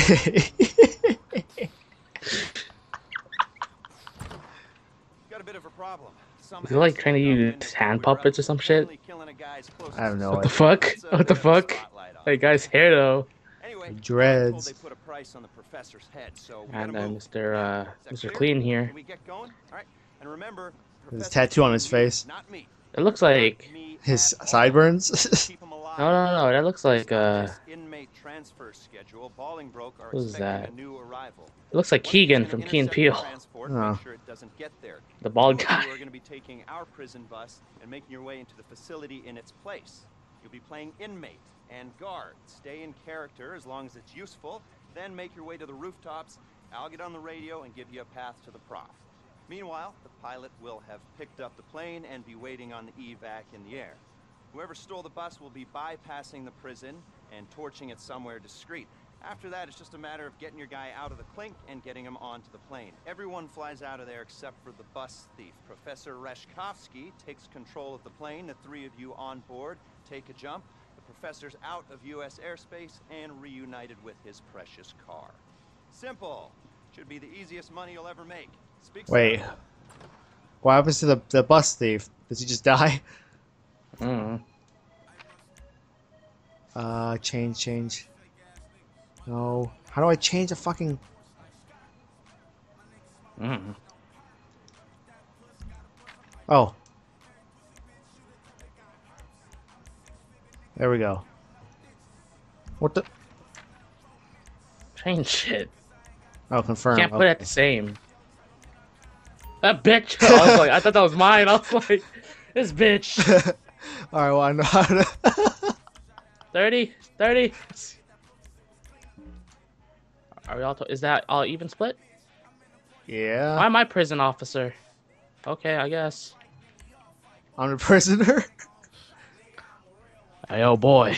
Got a bit of a problem. Is he like trying to use hand puppets or some shit? I have no What the idea. fuck? What the fuck? That guy's hair though. Anyway, Dreads. they put a price on the professor's head, so And Mr. Clean here. Can we get going? All right. And remember, His tattoo on his face. not me. It looks like His sideburns. Keep 'em alive. no. That looks like Inmate transfer schedule. Bolingbroke are Who's expecting that? a new arrival. it looks like Keegan from Key and Peele. Transport, Oh. make sure it doesn't get there. The bald Both of guy. you are going to be taking our prison bus and making your way into the facility in its place. You'll be playing inmate and guard. Stay in character as long as it's useful. Then make your way to the rooftops. I'll get on the radio and give you a path to the prof. Meanwhile, the pilot will have picked up the plane and be waiting on the evac in the air. Whoever stole the bus will be bypassing the prison and torching it somewhere discreet. After that, it's just a matter of getting your guy out of the clink and getting him onto the plane. Everyone flies out of there except for the bus thief. Professor Reshkovsky takes control of the plane. The three of you on board take a jump. The professor's out of U.S. airspace and reunited with his precious car. Simple. Should be the easiest money you'll ever make. Speak Wait. soon. What happens to the bus thief? Does he just die? Mm. Change. No. How do I change a fucking... Mm. Oh. There we go. What the... Change shit. Oh, confirm. Can't put it the same. That bitch. I was like, I thought that was mine. I was like, this bitch. Alright, well, I know how to... 30. Are we all? Is that all even split? Yeah. Why am I prison officer? Okay, I guess. I'm a prisoner. Hey, oh boy.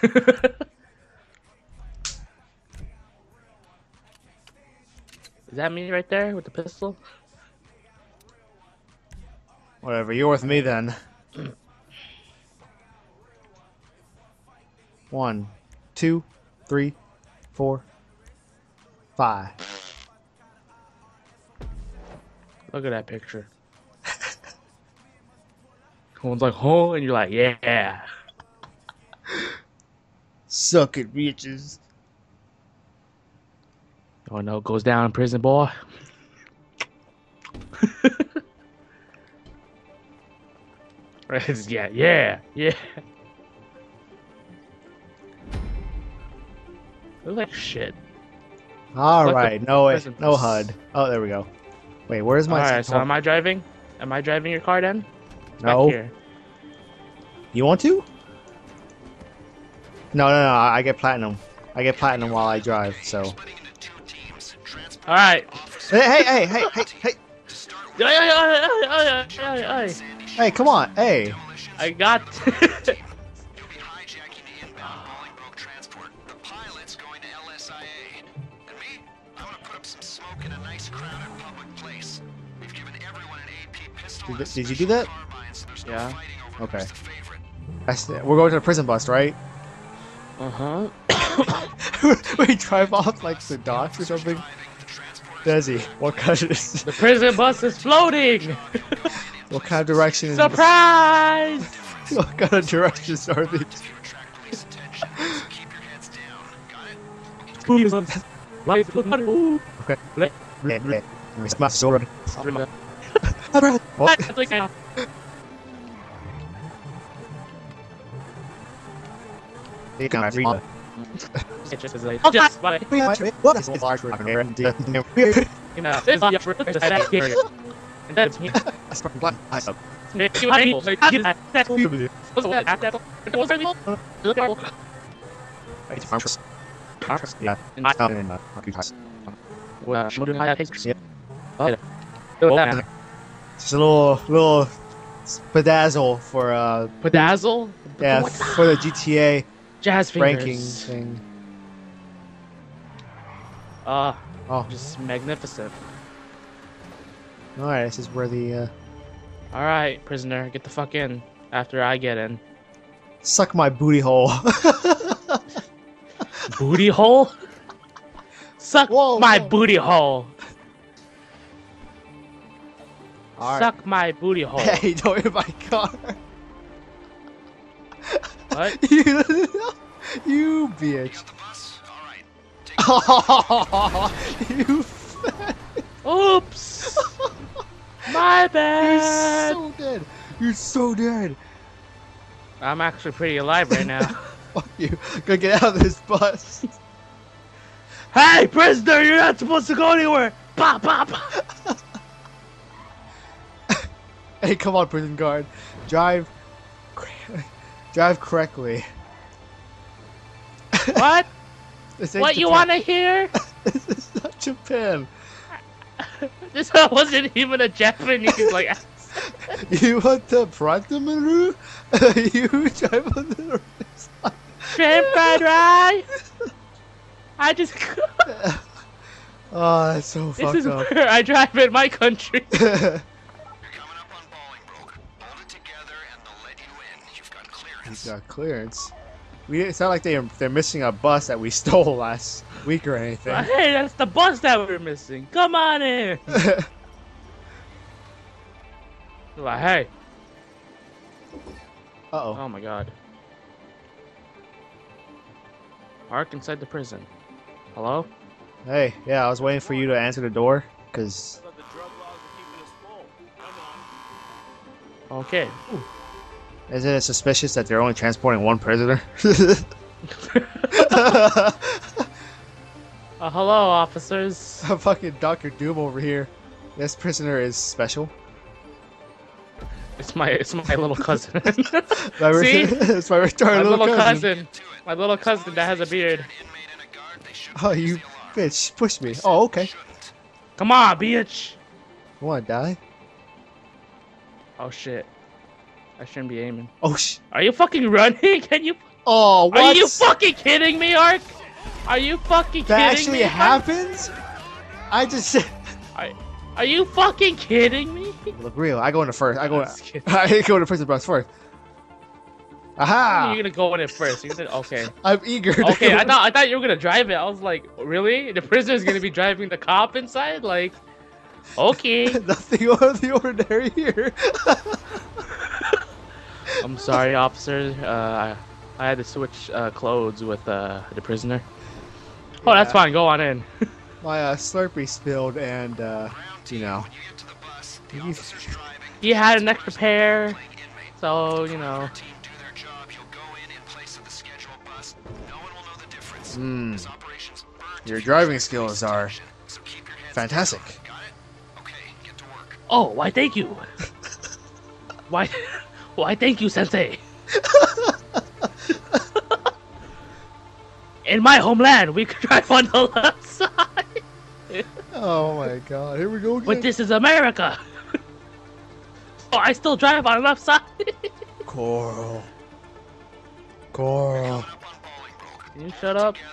Is that me right there with the pistol? Whatever, you're with me then. 1, 2, 3, 4, 5. Look at that picture. Someone's like, oh, and you're like, yeah. Suck it, bitches. You wanna know what goes down in prison, boy? yeah. Look like shit. Alright, no way, prison no bus. HUD. Oh, there we go. Wait, where's my... Alright, so am I driving? Am I driving your car then? No. Back here. You want to? No, I get platinum. I get platinum while I drive, so... Alright. Hey! Ay. Hey, come on, hey! I got. Did you do that? Yeah. Okay. We're going to the prison bus, right? Uh-huh. We drive off like the docks or something? Desi, what kind of... The prison bus is floating! What kind of direction? Surprise! What kind of directions are these? Okay. It's my sword. What? You can read it. Just a little pedazzle for Pedazzle? yeah, for the GTA Jazz fingers. ranking thing. Oh, Oh, just magnificent. alright, this is where the Alright, prisoner, get the fuck in after I get in. suck my booty hole. Booty hole? Suck Whoa, my whoa. booty hole. All right. Suck my booty hole. Hey, don't hit my car. What? You bitch. Oh, you fat. Oops. My bad. You're so dead. You're so dead. I'm actually pretty alive right now. Fuck you. Gotta get out of this bus. Hey, prisoner, you're not supposed to go anywhere. Pop, pop. Hey, come on, prison guard. Drive correctly. What? This ain't What you Japan. want to hear? This is not Japan. This wasn't even a Japanese like. You want the Pratamaru? You drive on the right side. Shrimp fried rice. I just. Oh, that's so This fucked is up. where I drive in my country. You're coming up on Bolingbroke. Hold it together and they'll let you in. You've got clearance. Got clearance. It's not like they're missing a bus that we stole last week or anything. Hey, that's the bus that we're missing. Come on in. Like, hey. Uh-oh. Oh my god. Park inside the prison. Hello? Hey, yeah, I was waiting for you to answer the door, because... Okay. Isn't it suspicious that they're only transporting one prisoner? Hello, officers. Fucking Dr. Doom over here. This prisoner is special. It's my little cousin. My See? it's my retarded My little little cousin. cousin. My little cousin that has a beard. Oh, you bitch. Push me. Oh, okay. Come on, bitch. You wanna die? Oh shit. I shouldn't be aiming. Oh, Are you fucking running? Can you? Oh, what? Are you fucking kidding me, Ark? Are you fucking That kidding actually me? happens? I just... Are you fucking kidding me? Look real. I go in the first. I go. Just kidding. I go in the prison bus first. Aha! You're gonna go in it first. You're gonna, okay. I'm eager. To Okay, go I thought you were gonna drive it. I was like, really? The prisoner's gonna be driving the cop inside? Like, okay. Nothing out of the ordinary here. I'm sorry, officer. I had to switch clothes with the prisoner. Oh, that's Yeah. fine. Go on in. My Slurpee spilled, and you know. He had an extra pair, so you know. Your driving skills are fantastic. Oh, why? Thank you. Why? Why? Thank you, Sensei. In my homeland, we could drive on the left side. Oh my god, here we go again. But this is America. Oh, I still drive on the left side. Coral. Coral. Can you shut up?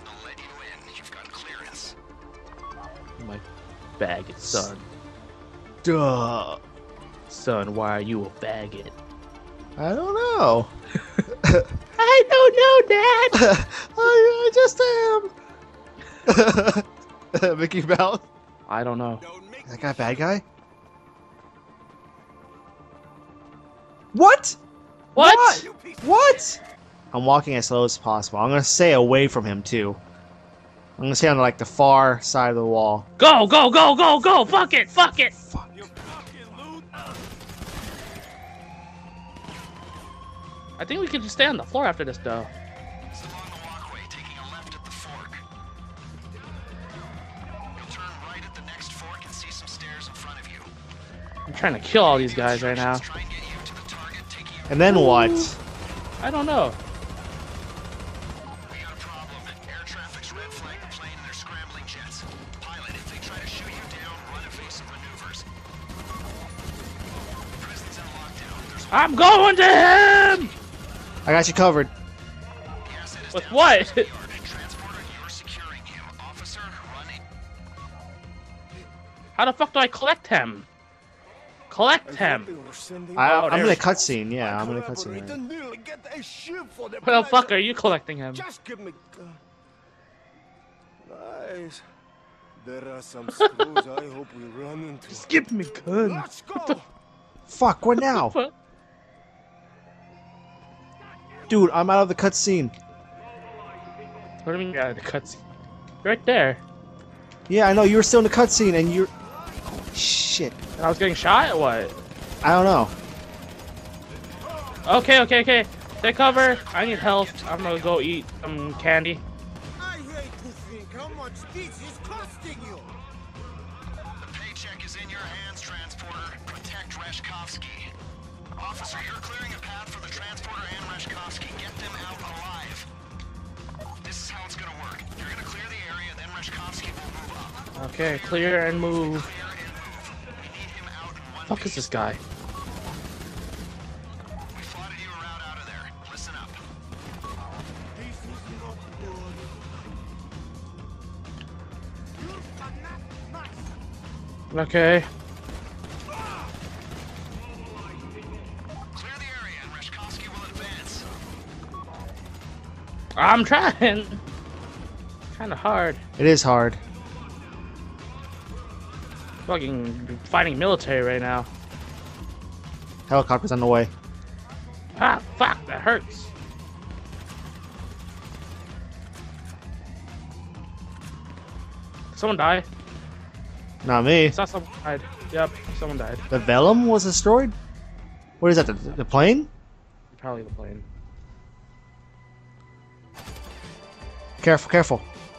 My faggot son. Duh. Son, why are you a faggot? I don't know. I don't know, Dad. I just am. Mickey Mouse. I don't know. That guy bad guy? What? What? What? I'm walking as slow as possible. I'm gonna stay away from him too. I'm gonna stay on like the far side of the wall. Go, go, go, go, go! Fuck it, fuck it! Fuck. I think we could just stay on the floor after this, though. It's along the walkway, taking a left at the fork. You'll turn right at the next fork and see some stairs in front of you. I'm trying to kill all these guys right now. Try and get you to the target, taking you. And then what? I don't know. We got a problem. Air traffic's red flag the plane and they're scrambling jets. Pilot, if they try to shoot you down, run evasive maneuvers. Prison's in lockdown. There's I'm going to him! I got you covered. the asset is With down. what? Transporter, you're securing him. Officer, run it. How the fuck do I collect him? Collect him! I'm in a there. cutscene. Yeah, I'm in a cutscene. What the fuck are you collecting him? Just give me. guys. There are some screws I hope we run into. Just give me gun. Let's go! Fuck, what now? Dude, I'm out of the cutscene. What do you mean out of the cutscene? Right there. Yeah, I know, you were still in the cutscene and you're... Shit. I was getting shot or what? I don't know. Okay. Take cover. I need health. I'm gonna go eat some candy. I hate to think how much this is costing you. The paycheck is in your hands, Transporter. Protect Reshkovsky. Officer, you're clearing a path for the Transporter and Reshkovsky. Get them out alive. This is how it's gonna work. You're gonna clear the area, then Reshkovsky will move up. Okay, clear and move. Clear and move. We need him out in one Fuck is this guy? We plotted you a route out of there. Listen up. This is not good. You are not nice. Okay. Clear the area and Reshkovsky will advance. I'm trying. Kinda hard. It is hard. Fucking fighting military right now. Helicopter's on the way. Ah, fuck, that hurts. Someone died. Not me. I saw someone died. Yep, someone died. The Velum was destroyed? What is that, the plane? Probably the plane. Careful, careful.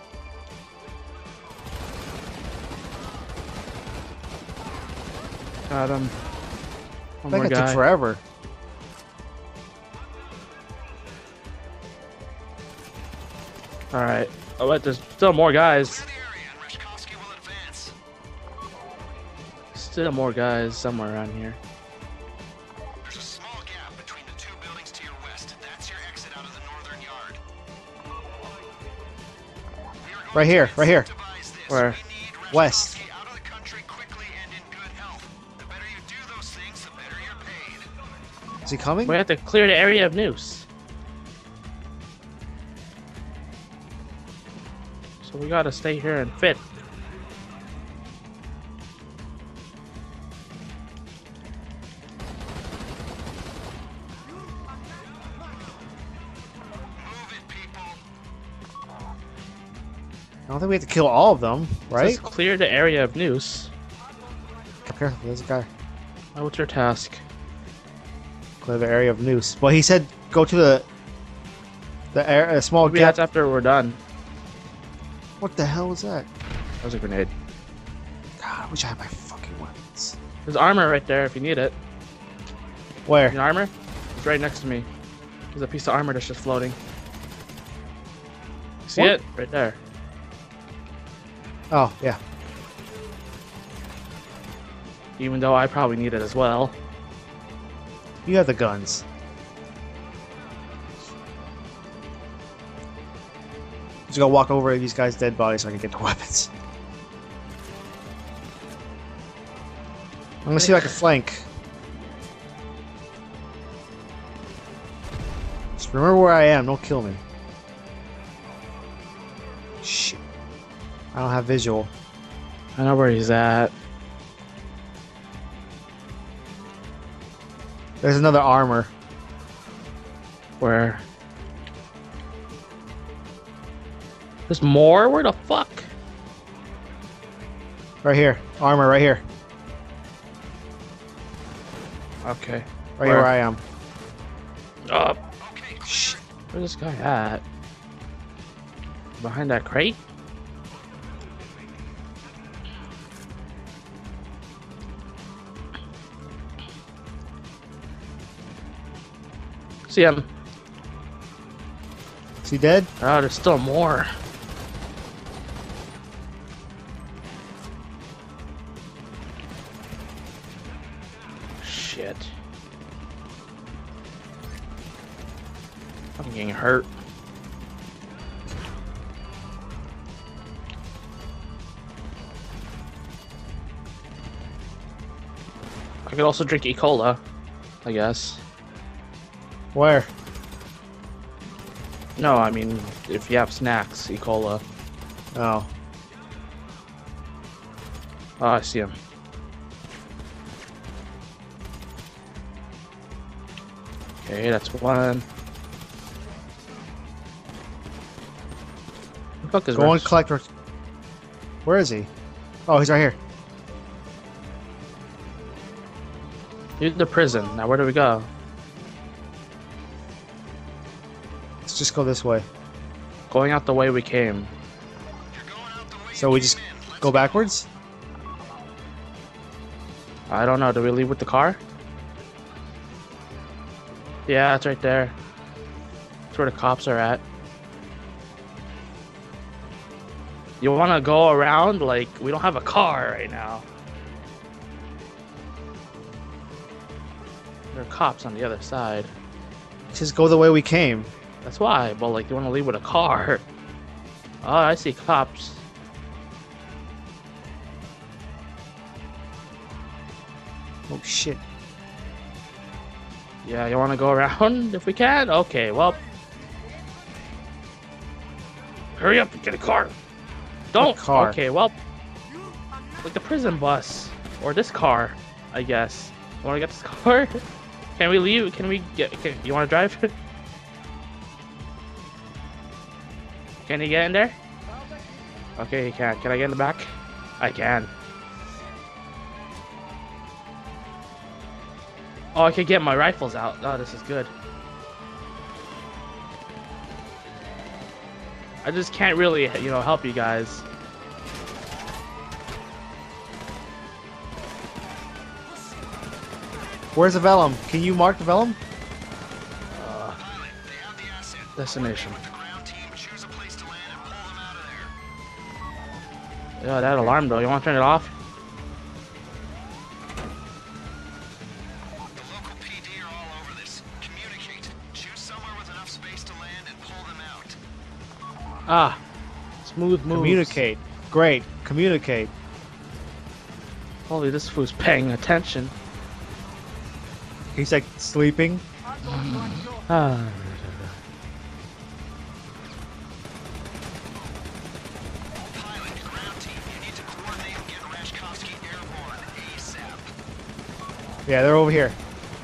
Got him. One That more guy took guy. forever. Alright. Oh, but there's still more guys. Clear the area and Reshkovsky will advance. Still more guys somewhere around here. There's a small gap between the two buildings to your west. That's your exit out of the northern yard. We are going Right here, to right here. incentivize this. Where? We need West. Reshkovsky out of the country quickly and in good health. The better you do those things, the better you're paid. Is he coming? We have to clear the area of Noose. So we gotta stay here and fit. Move it, people. I don't think we have to kill all of them, right? Let's clear the area of Noose. Careful, there's a guy. Oh, what's your task? Clear the area of Noose. Well, he said go to the small Maybe gap. that's after we're done. What the hell is that? That was a grenade. God, I wish I had my fucking weapons. There's armor right there if you need it. Where? You need armor? It's right next to me. There's a piece of armor that's just floating. See What? it? Right there. Oh, yeah. Even though I probably need it as well. You have the guns. Just gotta walk over these guys' dead bodies so I can get the weapons. I'm gonna see if I can flank. Just remember where I am, don't kill me. Shit. I don't have visual. I know where he's at. There's another armor. Where? There's more? Where the fuck? Right here. Armor right here. Okay. Right here where I am. Up. Okay, Shit. Where's this guy at? Behind that crate? See him. Is he dead? Oh, there's still more. Shit. I'm getting hurt. I could also drink E. Cola, I guess. Where? No, I mean, if you have snacks, E. Cola. Oh. Oh, I see him. Okay, that's one. The fuck is Go on, Rush? collect. Where is he? Oh, he's right here. You're the prison. Now where do we go? Let's just go this way. Going out the way we came. So we just go backwards? I don't know. Do we leave with the car? Yeah, it's right there. That's where the cops are at. You want to go around? Like, we don't have a car right now. There are cops on the other side. Just go the way we came. That's why. But, like, you want to leave with a car. Oh, I see cops. Oh shit. Yeah, you want to go around if we can? Okay, well. Hurry up and get a car. Don't. car? Okay, well. Like the prison bus. Or this car, I guess. You want to get this car? Can we leave? Can we get... you want to drive? Can he get in there? Okay, he can. Can I get in the back? I can. Oh, I could get my rifles out. Oh, this is good. I just can't really, you know, help you guys. Where's the Vellum? Can you mark the Vellum? Destination. Yeah, that alarm though. You want to turn it off? Ah, smooth moves. Communicate. Great. Communicate. Holy, this fool's paying attention. He's like sleeping. Ah. Yeah, they're over here.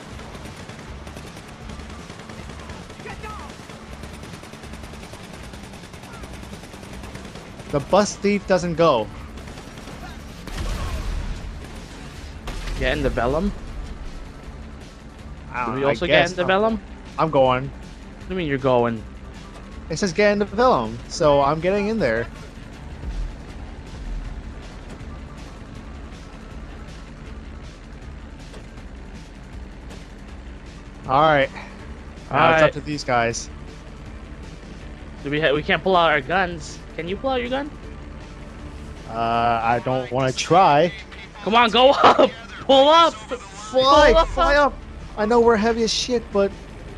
The bus thief doesn't go. Get in the Vellum? Do we I also get guess in the Vellum? I'm going. What do you mean you're going? It says get in the Vellum, so I'm getting in there. Alright. Now it's up Alright. to these guys. Do we can't pull out our guns. Can you pull out your gun? I don't want to try. Come on, go up! Pull up! Fly! Pull up. Fly up! I know we're heavy as shit, but...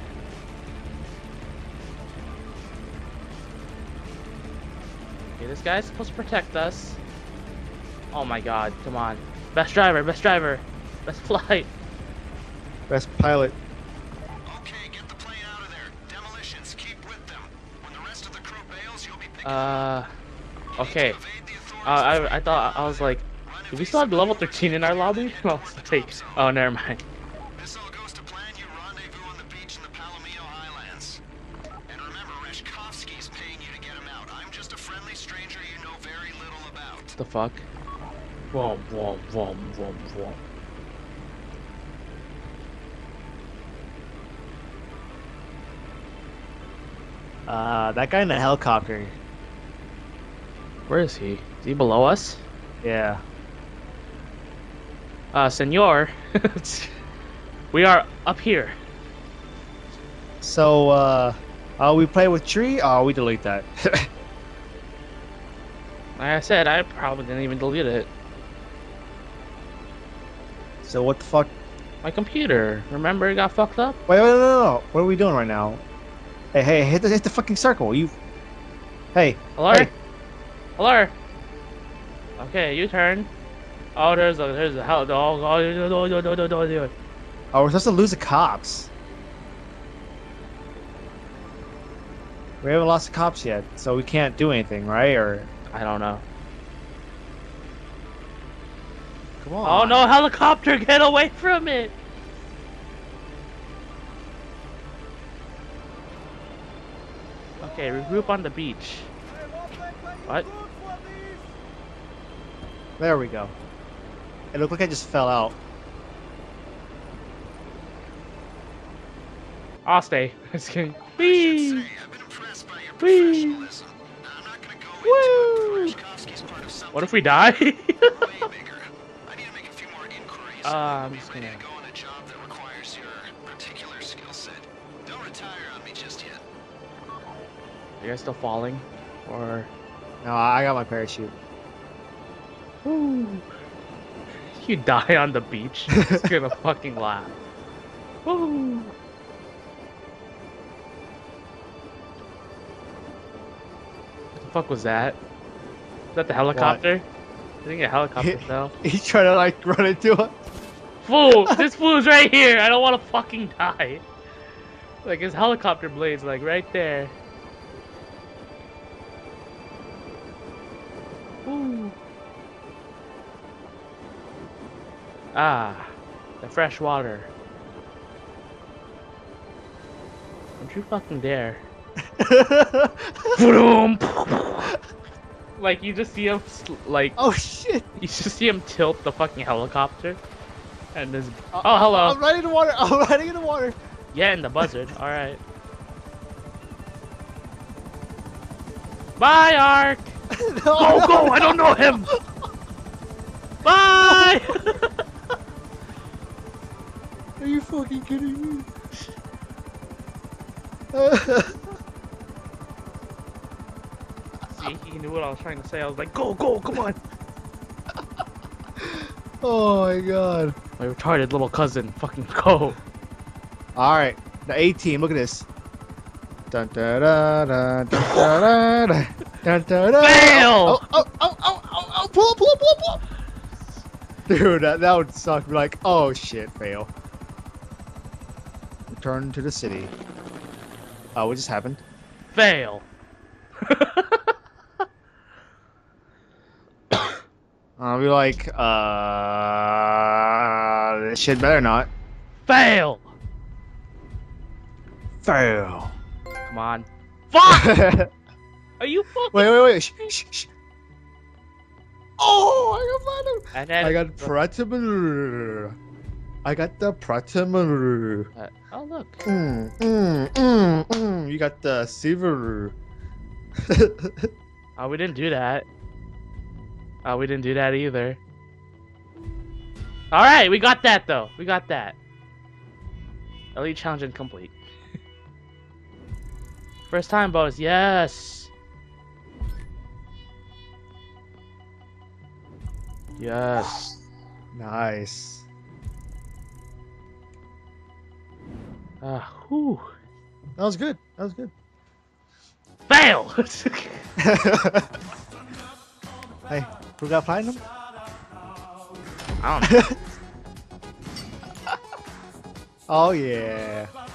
Okay, this guy's supposed to protect us. Oh my god, come on. Best driver, best driver. Best flight. Best pilot. Okay, get the plane out of there. Demolitions, keep with them. When the rest of the crew bails, you'll be picking Okay. evade the authorities. I thought, I was like, do we still have level 13 in our lobby? I was like, oh, never mind. This all goes to plan. You rendezvous on the beach in the Palomino Highlands. And remember, Reshkovsky's paying you to get him out. I'm just a friendly stranger you know very little about. What the fuck? Whoa, whoa, whoa, whoa, whoa. That guy in the helicopter. Where is he? Is he below us? Yeah. Senor. We are up here. So, we play with tree? Oh, we delete that. Like I said, I probably didn't even delete it. So what the fuck? My computer. Remember it got fucked up? Wait, no. What are we doing right now? Hey, hit the fucking circle. You. Hey. Hello? Hey. Hello? Okay, you turn. Oh, there's a hell. Oh, Oh, we're supposed to lose the cops. We haven't lost the cops yet, so we can't do anything, right? Or I don't know. Come on. Oh no, helicopter, get away from it! Okay, regroup on the beach. What? There we go. It looked like I just fell out. I'll stay. Just kidding. I should Whee! say, I've been impressed by your Whee! professionalism. Now, I'm not gonna go Woo! into it, but Reshkovsky's part of something What if we die? way bigger. I need to make a few more inquiries. I'm Be just ready gonna- to go on a job that requires your particular skill set. Don't retire on me just yet. You guys still falling? Or... No, I got my parachute. Woo. You die on the beach. It's gonna fucking laugh. Woo. What the fuck was that? Is that the helicopter? I think a helicopter fell. He's trying to like run into it. Fool! This fool's right here! I don't want to fucking die. Like his helicopter blades, like right there. Ooh. Ah, the fresh water. Don't you fucking dare. Vroom. Like you just see him, like Oh shit! you just see him tilt the fucking helicopter, and this. Oh hello. I'm riding in the water. I'm riding in the water. Yeah, in the buzzard. All right. Bye, Ark. No, Go, no, go! no. I don't know him. Bye. Are you fucking kidding me? See, he knew what I was trying to say. I was like, go, go, come on. Oh my god. My retarded little cousin, fucking go. Alright, the A team, look at this. Dun, da, da, da, dun, da, da, da, dun, da, da. Fail! Oh, pull up, pull up, pull up, pull up. Dude, that would suck. Be like, oh shit, fail. Return to the city. Oh, what just happened? Fail. I'll be like, this shit better not. Fail. Fail. Come on. Fuck! wait, Are you fucking? wait. Shh, shh, shh. Oh, I And then, got Pratimer. I got the Pratimer. oh look. You got the Silver. Oh, we didn't do that. Oh, we didn't do that either. All right, we got that though. We got that. Elite challenge incomplete. First time bonus, yes. Yes. Nice. Whew. That was good. That was good. Fail. Hey, who got platinum? I don't know. Oh yeah.